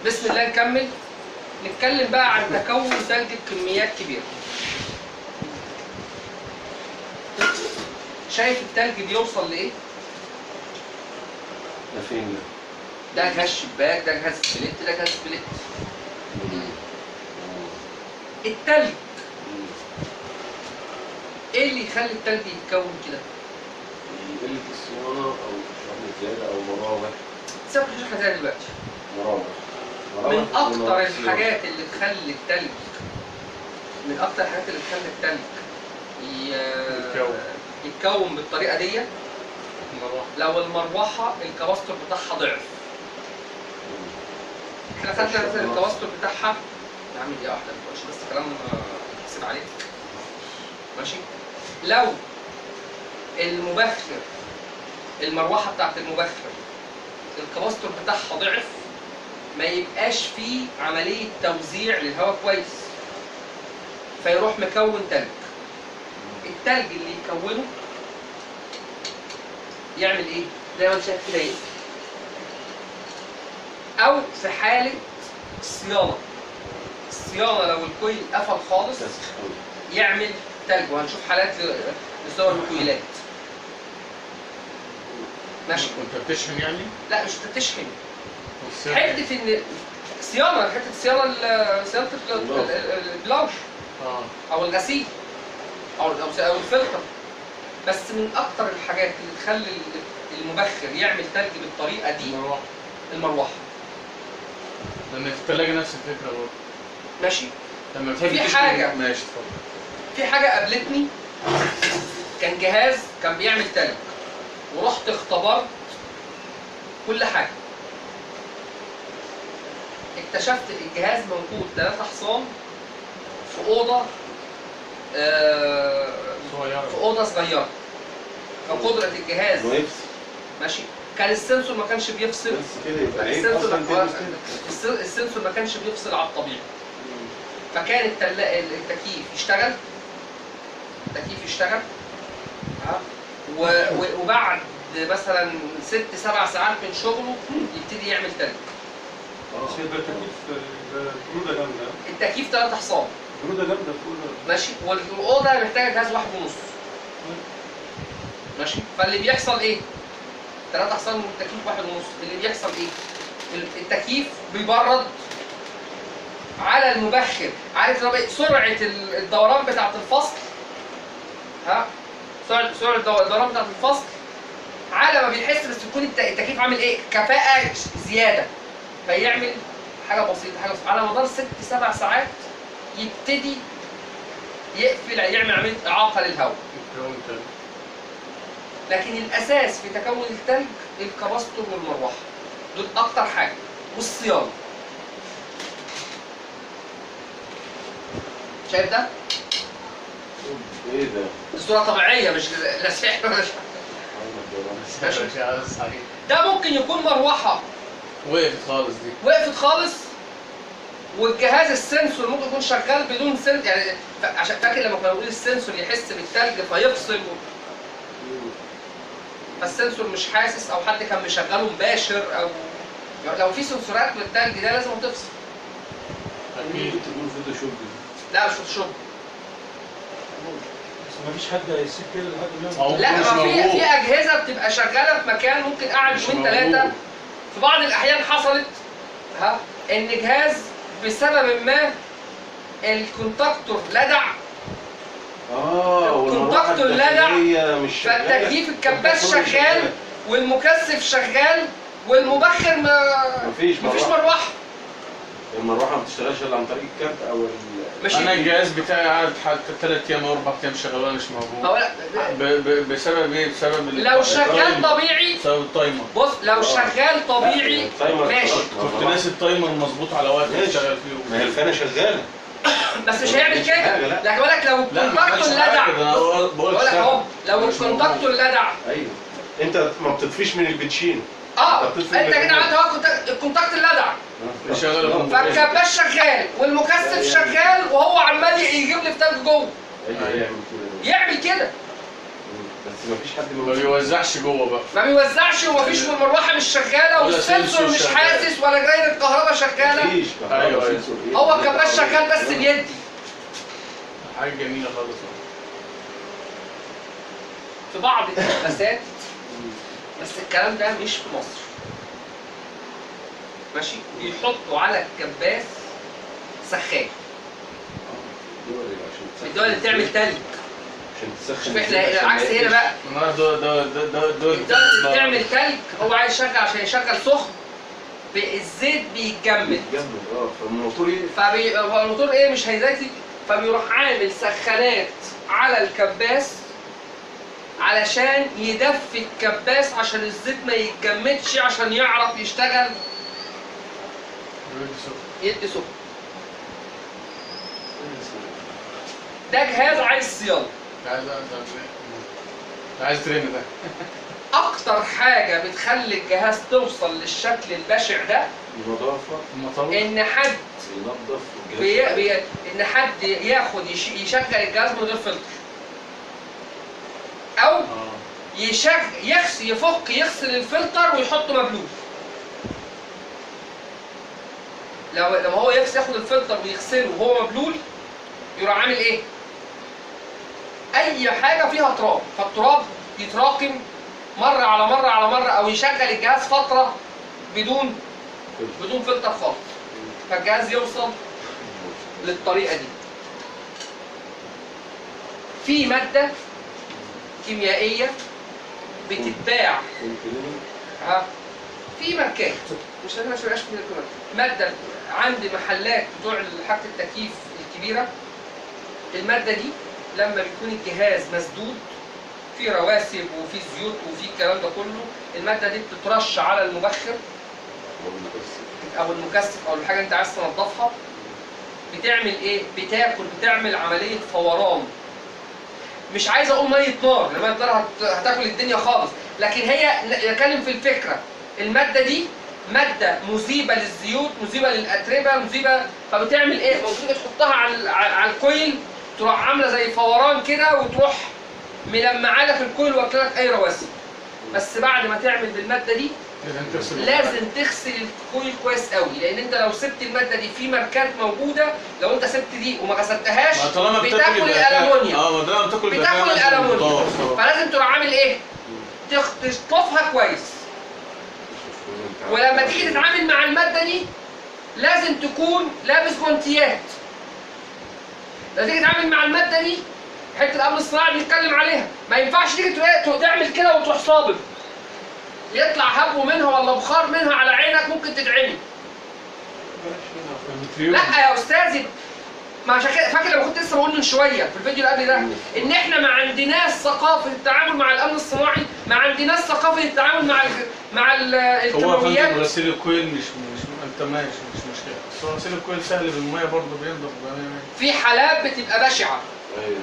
بسم الله نكمل. نتكلم بقى عن تكون ثلج بكميات كبيرة. شايف الثلج بيوصل لإيه؟ ده فين ده؟ ده جهاز شباك، ده جهاز سبليت، ده جهاز سبليت. الثلج ايه اللي يخلي الثلج يتكون كده؟ قلة الصيانة أو شحن زيادة أو مراوح. سيبك من الشرح ده دلوقتي. مراوح. من أكتر الحاجات اللي تخلي الثلج يتكون بالطريقة دي لو المروحة الكباستور بتاعها ضعف. احنا خدنا مثلا الكباستور بتاعها نعمل دقيقة واحدة مش بس كلام يحسب عليك. ماشي؟ لو المبخر المروحة بتاعت المبخر الكباستور بتاعها ضعف ما يبقاش فيه عملية توزيع للهواء كويس فيروح مكون تلج. التلج اللي يكونه يعمل ايه؟ زي ما انت شايف كده يقفل. أو في حالة الصيانة لو الكويل قفل خالص يعمل تلج، وهنشوف حالات لصور الكويلات. ماشي؟ انت بتشحن يعني؟ لا مش بتشحن. حته ان صيانه صيانه البلاوش او الغسيل او الفلتر. بس من اكتر الحاجات اللي تخلي المبخر يعمل تلج بالطريقه دي المروحه. لان في الثلاجه نفس الفكره برضه. ماشي. لما بتحب في حاجه ماشي اتفضل. في حاجه قابلتني، كان جهاز كان بيعمل تلج ورحت اختبرت كل حاجه. اكتشفت الجهاز موجود 3 حصان في اوضه صغيره. فقدره الجهاز ماشي. كان السنسور ما كانش بيفصل. السنسور ما كانش بيفصل على الطبيعي. فكان التكييف يشتغل وبعد مثلا 6-7 ساعات من شغله يبتدي يعمل تلج. يبقى التكييف برودة جامدة. التكييف 3 حصان. برودة جامدة في أوضة. ماشي، والأوضة محتاجة جهاز 1.5. ماشي، فاللي بيحصل إيه؟ 3 حصان والتكييف 1.5، اللي بيحصل إيه؟ التكييف بيبرد على المبخر، عارف سرعة الدوران بتاعة الفصل؟ سرعة الدوران بتاعة الفصل على ما بيحس بس يكون التكييف عامل إيه؟ كفاءة زيادة. فيعمل حاجة بسيطة على مدار 6-7 ساعات يبتدي يقفل، يعمل عملية إعاقة للهواء. لكن الأساس في تكون التلج الكباستور والمروحة، دول أكتر حاجة، والصيانة. شايف ده؟ ايه ده؟ دي صورة طبيعية مش لا سحر ولا ده ممكن يكون مروحة وقفت خالص والجهاز السنسور ممكن يكون شغال بدون سنسور، يعني عشان فاكر لما كنا بنقول السنسور يحس بالتلج فيفصل فالسنسور مش حاسس او حد كان مشغله مباشر، او لو في سنسورات بالتلج ده لازم تفصل. ممكن تكون فوتوشوب. لا مش فوتوشوب. بس مفيش حد هيسيب كده لحد ما لا ما في اجهزه بتبقى شغاله في مكان ممكن قاعد 2-3. في بعض الاحيان حصلت ان جهاز بسبب ما الكونتاكتور لدع. الكونتاكتور لدع فالتكييف الكباس شغال والمكثف شغال والمبخر مفيش مروحه. المروحه ما بتشتغلش الا عن طريق الكارت او انا الجهاز بتاعي قعد حتى 3 أيام أو 4 أيام شغال وانا مش موجود. بسبب ايه؟ بسبب لو شغال طبيعي. بسبب التايمر. بص لو شغال طبيعي ماشي. كنت ناسي التايمر مظبوط على وقت اشتغل فيه. ما هي الفانه شغاله. بس مش هيعمل كده. لكن بقول لك لو الكونتاكتور لدع. بقول لك اهو لو الكونتاكتور لدع. ايوه انت ما بتطفيش من البتشين. انت كده عملت اهو الكونتاكتور لدع. فالكباس شغال والمكثف شغال وهو عمال يجيب لي في تلج جوه. يعمل كده. بس مفيش حد ما بيوزعش جوه بقى. ما بيوزعش ومفيش والمروحه مش شغاله والسنسور مش حاسس ولا جاي الكهرباء شغاله. مفيش ايوه هو الكباس شغال بس بيدي. حاجه جميله خالص. في بعض الكباسات بس الكلام ده مش في مصر. ماشي؟ بيحطوا على الكباس سخان. الدول اللي بتعمل تلج. عشان تسخن. شوف احنا العكس هنا بقى. الدول اللي بتعمل تلج هو عايز يشغل عشان يشغل سخن الزيت بيتجمد. فالموتور ايه؟ فالموتور ايه مش هيزيت، فبيروح عامل سخانات على الكباس علشان يدفي الكباس عشان الزيت ما يتجمدش عشان يعرف يشتغل يدي سخن. ده جهاز عايز صيانه. عايز ترن ده. اكتر حاجه بتخلي الجهاز توصل للشكل البشع ده النظافه ان حد ينظف ان حد ياخد يشغل الجهاز من غير فلتر او يغسل الفلتر ويحطه مبلول. لما هو ياخد الفلتر ويغسله وهو مبلول يروح عامل ايه؟ اي حاجه فيها تراب، فالتراب يتراكم مره على مره على مره او يشغل الجهاز فتره بدون فلتر خالص، فالجهاز يوصل للطريقه دي. في ماده كيميائيه بتتباع في ماركات، مش لازم يبقاش في ماده عند محلات بتوع حاجه التكييف الكبيره. الماده دي لما بيكون الجهاز مسدود في رواسب وفي زيوت وفي الكلام ده كله، الماده دي بتترش على المبخر او المكثف او الحاجه انت عايز تنظفها. بتعمل ايه؟ بتعمل عمليه فوران. مش عايز اقول ميه نار لان ميه نار هتاكل الدنيا خالص، لكن هي نتكلم في الفكره. الماده دي ماده مذيبه للزيوت، مذيبه للاتربه، مذيبه، فبتعمل ايه؟ ممكن تحطها على الكويل تروح عامله زي فوران كده وتروح ملمعه لك الكويل واكلك اي رواسب. بس بعد ما تعمل بالماده دي لازم تغسل الكويل كويس قوي، لان انت لو سبت الماده دي في ماركات موجوده لو انت سبت دي وما غسلتهاش بتاكل الالومنيوم. بتاكل الالومنيوم، فلازم تروح عامل ايه؟ تشطفها كويس. ولما تيجي تتعامل مع الماده دي لازم تكون لابس جوانتيات. لما تيجي تتعامل مع الماده دي حته الامن الصناعي بنتكلم عليها، ما ينفعش تيجي تعمل كده وتروح صابب يطلع هبو منها ولا بخار منها على عينك ممكن تتعمي. لا يا استاذي، ما عشان كده فاكر لما كنت لسه بقول من شويه في الفيديو اللي قبل ده ان احنا ما عندناش ثقافه التعامل مع الامن الصناعي، ما عندناش ثقافه التعامل مع الكيماويات. هو غسيل الكويل مش انت ماشي مش مشكله، بس هو غسيل الكويل سهل بالميه برضه بينضف. في حالات بتبقى بشعه. ايوه.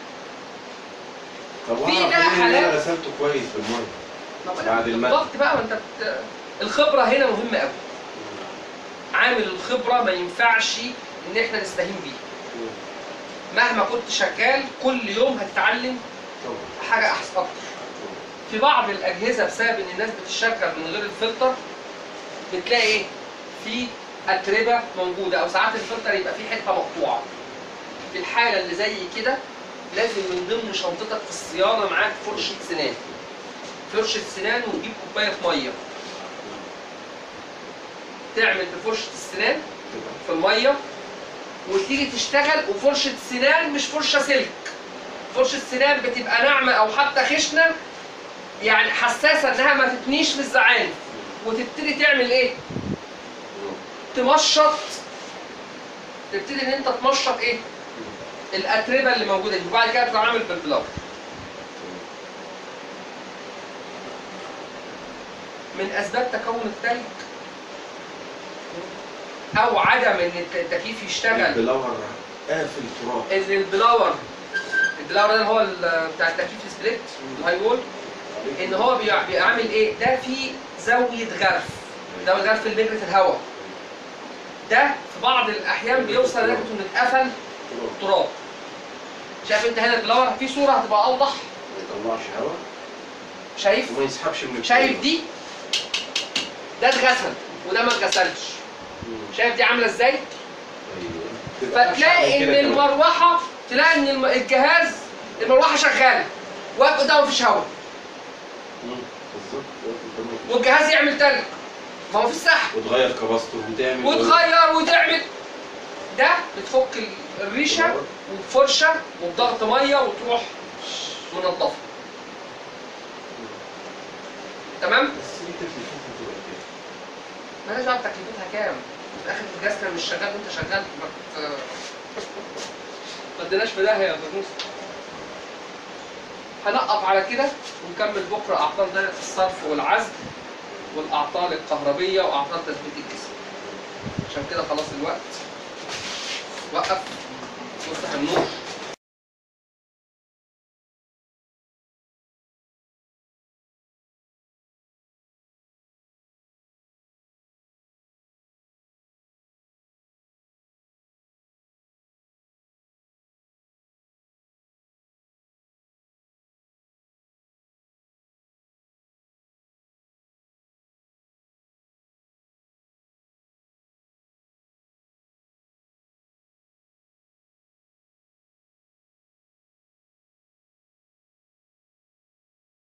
في بقى حالات غسلته كويس بالميه بعد الضغط بقى. وانت الخبره هنا مهمه قوي. عامل الخبره ما ينفعش ان احنا نستهين بيه. مهما كنت شغال كل يوم هتتعلم حاجه احسن اكتر. في بعض الاجهزه بسبب ان الناس بتشغل من غير الفلتر بتلاقي ايه؟ في اتربه موجوده، او ساعات الفلتر يبقى فيه حته مقطوعه. في الحاله اللي زي كده لازم من ضمن شنطتك في الصيانه معاك فرشه سنان. فرشه سنان وتجيب كوبايه ميه. تعمل بفرشه السنان في الميه وتيجي تشتغل. وفرشه سنان مش فرشه سلك. فرشه سنان بتبقى ناعمه او حتى خشنه، يعني حساسه انها ما تتنيش في الزعانف. وتبتدي تعمل ايه؟ تمشط. تبتدي ان انت تمشط ايه؟ الاتربه اللي موجوده دي، وبعد كده تروح عامل بالبلاور. من اسباب تكون التلج او عدم ان التكييف يشتغل البلاور قافل تراب. البلاور ده هو بتاع التكييف سبليت الهاي وول، ان هو بيعمل ايه؟ ده فيه زاويه غرف. زاويه غرف لمجرى الهواء. ده في بعض الاحيان بيوصل لدرجه انه اتقفل تراب. شايف انت هنا البلاور في صوره هتبقى اوضح ما يطلعش هواء شايف؟ وما يسحبش من شايف دي؟ ده اتغسل وده ما اتغسلش. شايف دي عامله ازاي؟ ايوه. فتلاقي ان المروحه، تلاقي ان الجهاز المروحه شغاله واقف قدامه مفيش هواء. بالظبط. والجهاز يعمل تلج، ما هو فيش سحب. وتغير كباستور وتعمل وتعمل ده، بتفك الريشه وبفرشه وبضغط ميه وتروح منضفه. تمام؟ بس دي تكلفتها بتبقى كام؟ مالهاش دعوه بتكلفتها كام، في الاخر الجهاز كان مش شغال وانت شغال، ما اديناش في داهيه يا فانوس. هنقف على كده ونكمل بكره اعطال دايره الصرف والعزل والاعطال الكهربيه واعطال تثبيت الجسم. عشان كده خلاص الوقت. وقف وافتح النور.